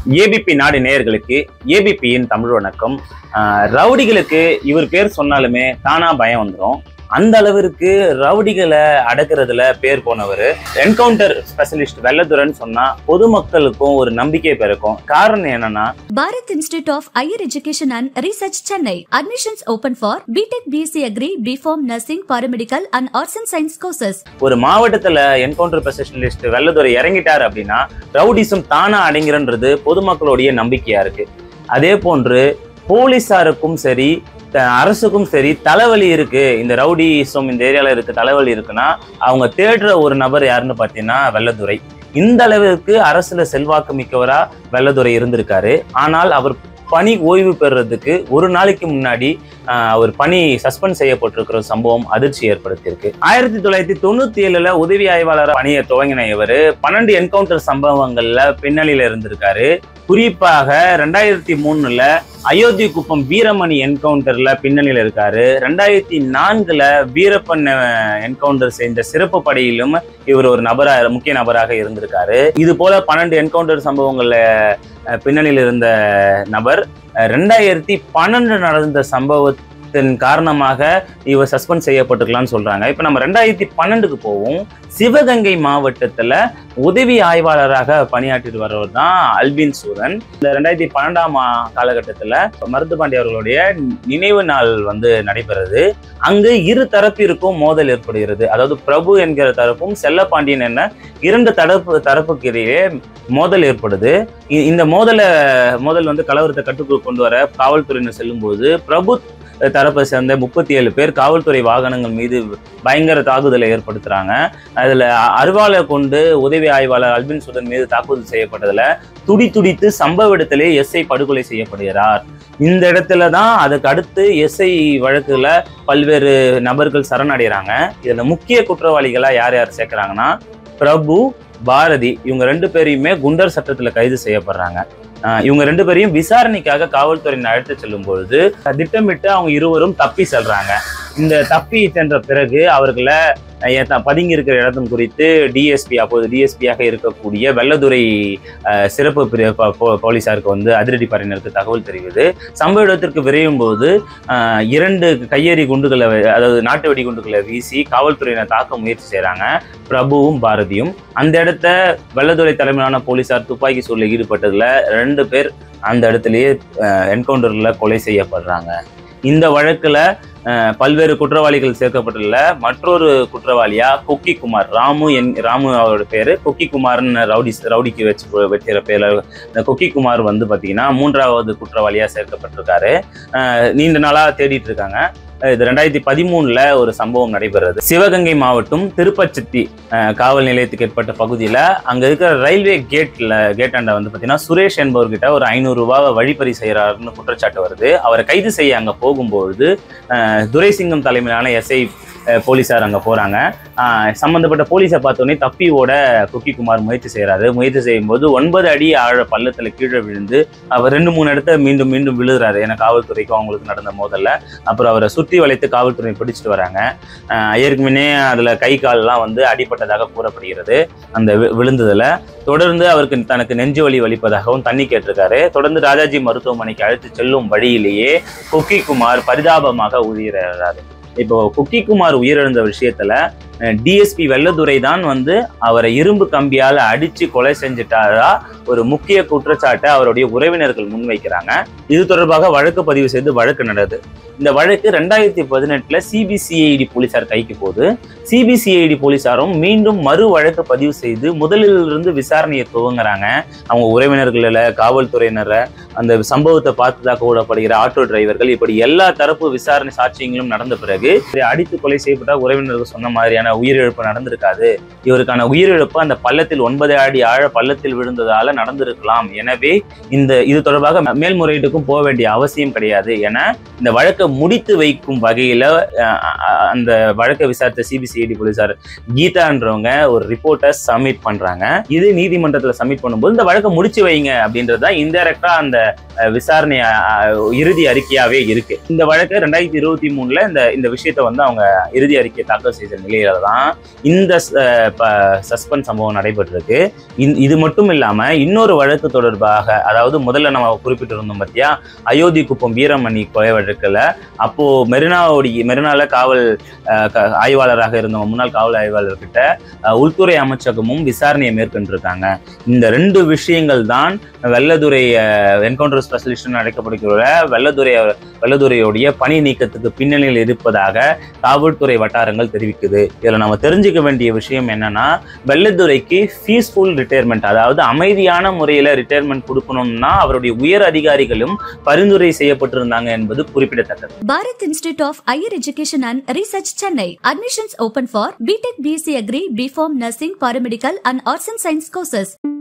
ABP நாடு நேயர்களுக்கு ஏபிபியின் தமிழ் வணக்கம். ரவுடிகளுக்கு இவர் பேர் சொன்னாலுமே தானா பயம் வந்துடும். அந்த அளவிற்கு ரவுடிகளை அடக்குறதுல பேர் போனவர். என்கவுண்டர் ஸ்பெஷலிஸ்ட் வெள்ளதுரைன்னு சொன்னா பொதுமக்களுக்கும் ஒரு நம்பிக்கை பிறக்கும். காரணம் என்னன்னா, Bharath institute of higher education and research Chennai admissions open for BTech, BSc agri, BPharm, nursing, paramedical and arts and science courses. ஒரு மாவட்டத்துல என்கவுண்டர் ஸ்பெஷலிஸ்ட் வெள்ளதுரை இறங்கிட்டார் அப்படின்னா ரவுடிசம் தானா அடங்கிறன்றது பொதுமக்களுடைய நம்பிக்கையா இருக்கு. அதே போன்று போலீசாருக்கும் சரி அரசுக்கும் சரி தலைவலி இருக்கு, இந்த ரவுடிசம் இந்த ஏரியால இருக்கு, தலைவலி இருக்குன்னா அவங்க தேடுற ஒரு நபர் யாருன்னு பார்த்தீங்கன்னா வெள்ளதுரை. இந்த அளவிற்கு அரசுல செல்வாக்கு மிக்கவரா வெள்ளதுரை இருந்திருக்காரு. ஆனால் அவர் பணி ஓய்வு பெறுறதுக்கு ஒரு நாளைக்கு முன்னாடி அவர் பணி சஸ்பெண்ட் செய்யப்பட்டிருக்கிற சம்பவம் அதிர்ச்சி ஏற்படுத்தியிருக்கு. 1997 உதவி ஆய்வாளர் பணியை துவங்கின இவர் 12 என்கவுண்டர் சம்பவங்கள்ல பின்னணியில இருந்திருக்காரு. குறிப்பாக 2003 அயோத்தி குப்பம் வீரமணி என்கவுண்டர்ல பின்னணியில இருக்காரு. 2004 வீரப்பன் என்கவுண்டர் செஞ்ச சிறப்பு படையிலும் இவர் ஒரு முக்கிய நபராக இருந்திருக்காரு. இது போல 12 என்கவுண்டர் சம்பவங்கள்ல பின்னணியில் இருந்த நபர் 2012 நடந்த சம்பவத்தின் காரணமாக இவர் சஸ்பெண்ட் செய்யப்பட்டிருக்கலாம்னு சொல்றாங்க. இப்ப நம்ம 2012க்கு போவோம். சிவகங்கை மாவட்டத்துல உதவி ஆய்வாளராக பணியாற்றிட்டு வர்றவர் தான் அல்பின் சூரன். இந்த 2012ஆம் காலகட்டத்துல மருதுபாண்டி அவர்களுடைய நினைவு நாள் நடைபெறுது. அங்கு இரு தரப்பிற்கும் மோதல் ஏற்படுகிறது. அதாவது பிரபு என்கிற தரப்பும் செல்லப்பாண்டியன் என்ன இரண்டு தரப்புக்கு இடையே மோதல் ஏற்படுது. இந்த மோதல் கலவரத்தை கட்டுக்குள் கொண்டு வர காவல்துறையினர் செல்லும் போது பிரபு தரப்பை சேர்ந்த 37 பேர் காவல்துறை வாகனங்கள் மீது பயங்கர தாக்குதலை ஏற்படுத்துறாங்க. அதுல அருவாளை கொண்டு உதவி ஆய்வாளர் அல்பின் சூரன் மீது தாக்குதல் செய்யப்பட்டதுல துடித்து சம்பவ இடத்திலே எஸ்ஐ படுகொலை செய்யப்படுகிறார். இந்த இடத்துல தான் அதுக்கு அடுத்து எஸ்ஐ வழக்குல பல்வேறு நபர்கள் சரணடைகிறாங்க. இதுல முக்கிய குற்றவாளிகளா யார் சேர்க்கிறாங்கன்னா பிரபு, பாரதி, இவங்க 2 பேரையுமே குண்டர் சட்டத்துல கைது செய்யப்படுறாங்க. இவங்க 2 பேரையும் விசாரணைக்காக காவல்துறையினர் அழைத்து செல்லும் பொழுது திட்டமிட்டு அவங்க இருவரும் தப்பி செல்றாங்க. இந்த தப்பி சென்ற பிறகு அவர்களை பதுங்கி இருக்கிற இடத்தும் குறித்து அப்போது டிஎஸ்பியாக இருக்கக்கூடிய வெள்ளதுரை சிறப்பு போலீசாருக்கு அதிரடி படையினருக்கு தகவல் தெரிவிது. சம்பவ இடத்திற்கு விரையும் போது 2 கையெறி குண்டுகளை, அதாவது நாட்டு வெடி குண்டுகளை வீசி காவல்துறையினர் தாக்க முயற்சி செய்யறாங்க பிரபுவும் பாரதியும். அந்த இடத்த வெள்ளதுரை தலைமையிலான போலீசார் துப்பாக்கி சூட்டில் ஈடுபட்டதுல 2 பேர் அந்த இடத்துலயே என்கவுண்டர்ல கொலை செய்யப்படுறாங்க. இந்த வழக்குல பல்வேறு குற்றவாளிகள் சேர்க்கப்பட்டுள்ள மற்றொரு குற்றவாளியா கொக்கி குமார், ராமு அவரோட பேரு கொக்கி குமார்னு ரவுடிக்கு வச்சுற பேர்ல இந்த கொக்கி குமார் பாத்தீங்கன்னா 3வது குற்றவாளியா சேர்க்கப்பட்டிருக்காரு. நீண்ட நாளா தேடிட்டு இருக்காங்க. இது 2013 ஒரு சம்பவம் நடைபெறுறது. சிவகங்கை மாவட்டம் திருப்பச்சத்தி காவல் நிலையத்துக்கு ஏற்பட்ட பகுதியில அங்க இருக்கிற ரயில்வே கேட்டாண்ட பாத்தீங்கன்னா சுரேஷ் என்பவர்கிட்ட ஒரு 500 ரூபாவை வழிப்பறி செய்யறாருன்னு குற்றச்சாட்டு வருது. அவரை கைது செய்ய அங்க போகும்போது துரைசிங்கம் தலைமையிலான எஸ்ஐ போலீசார் அங்க போறாங்க. சம்பந்தப்பட்ட போலீஸை பார்த்தோன்னே தப்பி ஓட கொக்கி குமார் முயற்சி செய்யறாரு. முயற்சி செய்யும் போது 9 அடி ஆழ பள்ளத்துல கீழே விழுந்து அவர் 2-3 இடத்த மீண்டும் விழுகிறாரு. ஏன்னா காவல்துறைக்கும் அவங்களுக்கு நடந்த மோதல்ல. அப்புறம் அவரை சுற்றி வளைத்து காவல்துறை பிடிச்சிட்டு வராங்க. ஏற்கனவே அதுல கை கால்லாம் அடிப்பட்டதாக கூறப்படுகிறது. அந்த விழுந்ததுல தொடர்ந்து அவருக்கு தனக்கு நெஞ்சு வலிப்பதாகவும் தண்ணி கேட்டிருக்காரு. தொடர்ந்து ராஜாஜி மருத்துவமனைக்கு அழைத்து செல்லும் வழியிலேயே கொக்கி குமார் பரிதாபமாக உயிரிழந்தாரு. இப்போ கொக்கி குமார் உயிரிழந்த விஷயத்துல டிஎஸ்பி வெள்ளதுரை தான் அவரை இரும்பு கம்பியால அடிச்சு கொலை செஞ்சுட்டாரா ஒரு முக்கிய குற்றச்சாட்டை அவருடைய உறவினர்கள் முன்வைக்கிறாங்க. இது தொடர்பாக வழக்கு பதிவு செய்து வழக்கு நடக்குது. இந்த வழக்கு 2018 சிபிசிஐடி போலீசார் கைக்கு போகுது. சிபிசிஐடி போலீசாரும் மீண்டும் மறு வழக்கு பதிவு செய்து முதலிலிருந்து விசாரணையை துவங்குறாங்க. அவங்க உறவினர்கள, காவல்துறையினரை, அந்த சம்பவத்தை பார்த்ததாக கூறப்படுகிற ஆட்டோ டிரைவர்கள், இப்படி எல்லா தரப்பு விசாரணை சாட்சியங்களும் நடந்த பிறகு அடித்து கொலை செய்யப்பட்ட உறவினர்கள் சொன்ன மாதிரியான உயிரிழப்பு நடந்திருக்காது. இவருக்கான உயிரிழப்பு அந்த பள்ளத்தில் 9 அடி ஆழ பள்ளத்தில் விழுந்ததால நடந்திருக்கலாம். எனவே இது தொடர்பாக மேல்முறையீட்டுக்கும் போக வேண்டிய அவசியம் கிடையாது என இந்த வழக்கை முடித்து வைக்கும் வகையில அந்த வழக்கை விசாரித்த சிபிசிஐடி போலீசார் கீதான்றவங்க ஒரு ரிப்போர்ட்டை சப்மிட் பண்றாங்க. இது நீதிமன்றத்துல சப்மிட் பண்ணும்போது இந்த வழக்கை முடிச்சு வைங்க அப்படின்றதுதான் இன்டைரக்டா அந்த விசாரணை இறுதி அறிக்கையாவே இருக்கு. இந்த வழக்கு 2023 இந்த விஷயத்தை அவங்க இறுதி அறிக்கை தாக்கல் செய்த நிலையில தான் இந்த சஸ்பெண்ட் சம்பவம் நடைபெற்றிருக்கு. இது மட்டும் இல்லாம இன்னொரு வழக்கு தொடர்பாக, அதாவது முதல்ல நம்ம குறிப்பிட்டிருந்தோம் பத்தியா, அயோத்தி குப்பம் வீரமணி கொலை வழக்குல அப்போ மெரினால காவல் ஆய்வாளராக இருந்த முன்னாள் காவல் ஆய்வாளர்கிட்ட உள்துறை அமைச்சகமும் விசாரணையை மேற்கொண்டிருக்காங்க. இந்த 2 விஷயங்கள் தான் வெள்ளதுரை என்கவுண்டர் ஸ்பெஷலிஸ்ட் அழைக்கப்படுகிற வெள்ளதுரையுடைய பணி நீக்கத்துக்கு பின்னணியில் இருப்பதாக காவல்துறை வட்டாரங்கள் தெரிவிக்குது. இதுல நம்ம தெரிஞ்சுக்க வேண்டிய விஷயம் என்னன்னா, வெள்ளதுரைக்கு பீஸ்ஃபுல் ரிட்டையர்மெண்ட், அதாவது அமைதியான முறையில ரிட்டையர்மெண்ட் கொடுக்கணும்னா அவருடைய உயர் அதிகாரிகளும் பரிந்துரை செய்யப்பட்டிருந்தாங்க என்பது குறிப்பிடத்தக்கது. Bharath institute of higher education and research Chennai. Admissions open for BTech, BSc Agri, BPharm, Nursing, Paramedical and Arts and Science courses.